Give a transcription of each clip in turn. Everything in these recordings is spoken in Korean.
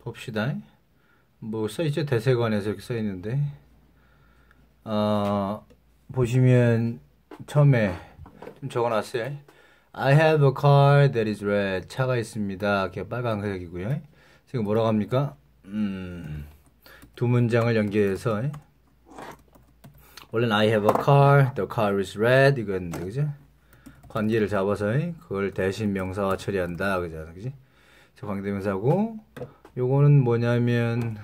봅시다. 뭐 써있죠? 대세관에서 이렇게 써있는데 보시면 처음에 좀 적어놨어요. I have a car that is red. 차가 있습니다. 이렇게 빨간색이고요. 지금 뭐라고 합니까? 두 문장을 연결해서 원래는 I have a car, the car is red 이거였는데 그죠? 관계를 잡아서 그걸 대신 명사화 처리한다 그잖아, 그지? 저 관계대명사고 요거는 뭐냐면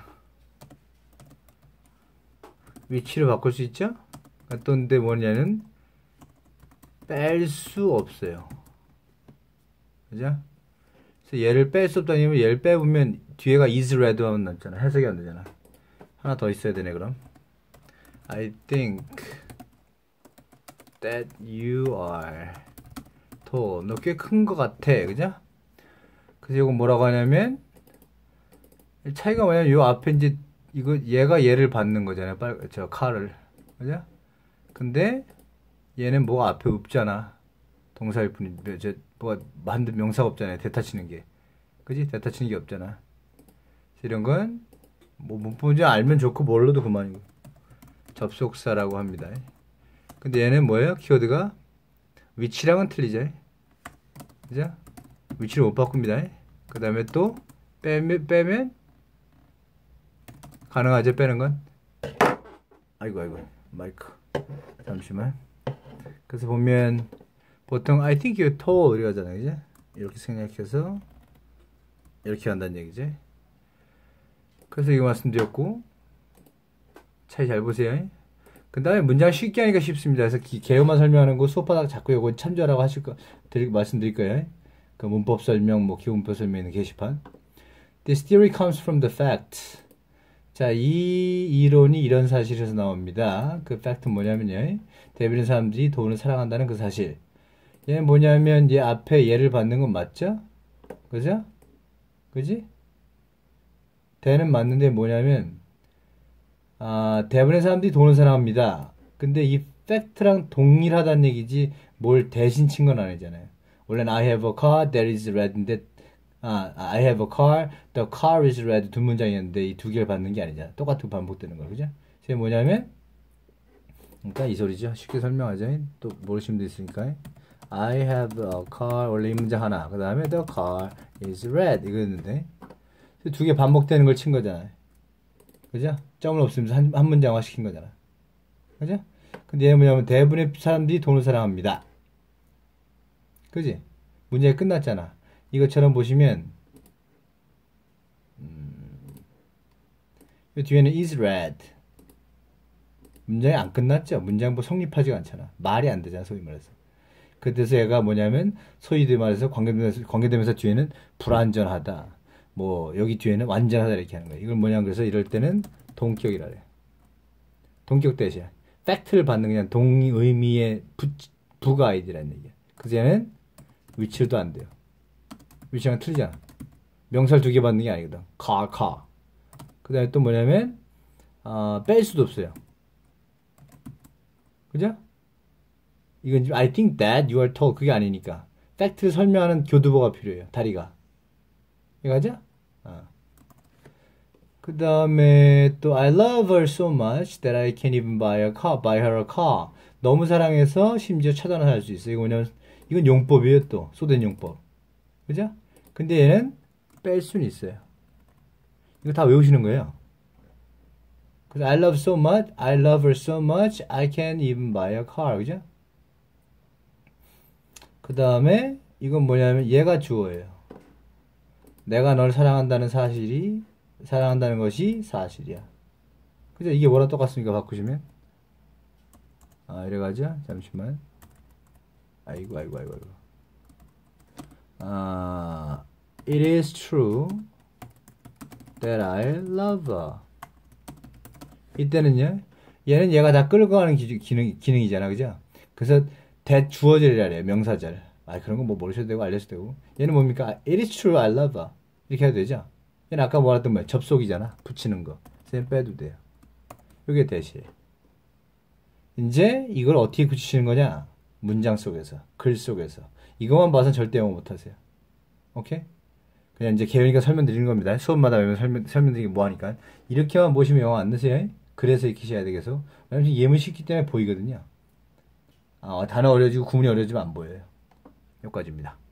위치를 바꿀 수 있죠? 어떤데 뭐냐는 뺄 수 없어요. 그죠? 그래서 얘를 뺄 수 없다는 얘기면 얘를 빼보면 뒤에가 is red 하면 남잖아. 해석이 안 되잖아. 하나 더 있어야 되네 그럼. I think that you are tall. 너 꽤 큰 것 같아. 그죠? 그래서 이거 뭐라고 하냐면 차이가 뭐냐면 요 앞에 이제 이거 얘가 얘를 받는 거잖아요. 저 칼을. 그죠? 근데 얘는 뭐가 앞에 없잖아. 동사일 뿐인데 뭐가 만든 명사가 없잖아요. 대타 치는 게. 그지? 대타 치는 게 없잖아. 이런 건 뭐 문법문제 알면 좋고 몰라도 그만이고. 접속사라고 합니다. 근데 얘는 뭐예요? 키워드가 위치랑은 틀리죠. 그죠? 위치를 못 바꿉니다. 그 다음에 또 빼면 가능하죠? 빼는 건. 아이고 마이크 잠시만. 그래서 보면 보통 I think you're tall 이렇게 하잖아요. 그죠? 이렇게 생략해서 이렇게 한다는 얘기죠. 그래서 이거 말씀드렸고 차이 잘 보세요. 그 다음에 문장 쉽게 하니까 쉽습니다. 그래서 개요만 설명하는 거 수업하다가 자꾸 이거 참조하라고 하실 거 말씀드릴 거예요. 그 문법 설명, 뭐 기본문법 설명 있는 게시판. This theory comes from the fact. 자, 이 이론이 이런 사실에서 나옵니다. 그 팩트는 뭐냐면요. 대부분 사람들이 돈을 사랑한다는 그 사실. 얘는 뭐냐면 얘 앞에 얘를 받는 건 맞죠? 그죠? 그지? 대는 맞는데 뭐냐면 대부분의 사람들이 돈을 사랑합니다. 근데 이 팩트랑 동일하다는 얘기지 뭘 대신 친 건 아니잖아요. 원래는 I have a car that is red인데 I have a car, the car is red 두 문장이었는데 이 두 개를 받는 게 아니잖아. 똑같은 반복되는 거, 그죠? 그게 뭐냐면 그러니까 이 소리죠. 쉽게 설명하자. 또 모르시는 분도 있으니까 I have a car 원래 이 문장 하나 그 다음에 the car is red 이거였는데 두 개 반복되는 걸 친 거잖아요. 그죠? 점을 없으면서 한 문장화 시킨 거잖아. 그죠? 근데 얘는 뭐냐면 대부분의 사람들이 돈을 사랑합니다. 그지? 문제가 끝났잖아. 이것처럼 보시면 이 뒤에는 is red. 문장이 안 끝났죠? 문장 뭐 성립하지가 않잖아. 말이 안 되잖아, 소위 말해서. 그래서 얘가 뭐냐면 소위 말해서 관계되면서 뒤에는 불완전하다. 뭐 여기 뒤에는 완전하다 이렇게 하는 거야. 이걸 뭐냐면 그래서 이럴 때는 동격이라 그래. 동격 대신 팩트를 받는 그냥 동의미의 부가 아이디라는 얘기야. 그래서 얘는 위치도 안 돼요. 위치랑 틀리잖아. 명사를 두 개 받는 게 아니거든. car. 그 다음에 또 뭐냐면 뺄 수도 없어요. 그죠? 이건 지금 I think that you are tall 그게 아니니까 팩트를 설명하는 교두보가 필요해요. 다리가. 이거죠? 그 다음에 또 I love her so much that I can't even buy her a car. 너무 사랑해서 심지어 차도 살 수 있어. 이거 뭐냐면 이건 용법이에요. 또 소된 용법. 그죠? 근데 얘는 뺄 수는 있어요. 이거 다 외우시는 거예요. 그래서 I love her so much, I can't even buy a car. 그죠? 그 다음에 이건 뭐냐면 얘가 주어예요. 내가 널 사랑한다는 것이 사실이야. 그죠? 이게 뭐랑 똑같습니까? 바꾸시면. 이래가죠? 잠시만. 아이고. It is true that I love her. 이때는요, 얘는 얘가 다 끌고 가는 기능이잖아, 그죠? 그래서 대주어절이라 해요, 명사절. 그런 거 뭐 모르셔도 되고, 알려도 되고. 얘는 뭡니까? It is true I love her. 이렇게 해도 되죠? 얘는 아까 뭐랬던 거야? 접속이잖아. 붙이는 거. 쌤 빼도 돼요. 이게 대시예요. 이제 이걸 어떻게 붙이시는 거냐? 문장 속에서, 글 속에서. 이것만 봐서는 절대 영어 못하세요. 오케이? 그냥 이제 개연이가 설명드리는 겁니다. 수업마다 외우면 설명드리기 뭐하니까. 이렇게만 보시면 영어 안 넣으세요. 그래서 익히셔야 되겠어. 왜냐면 예문 쉽기 때문에 보이거든요. 단어 어려지고 구문이 어려지면 안 보여요. 여기까지입니다.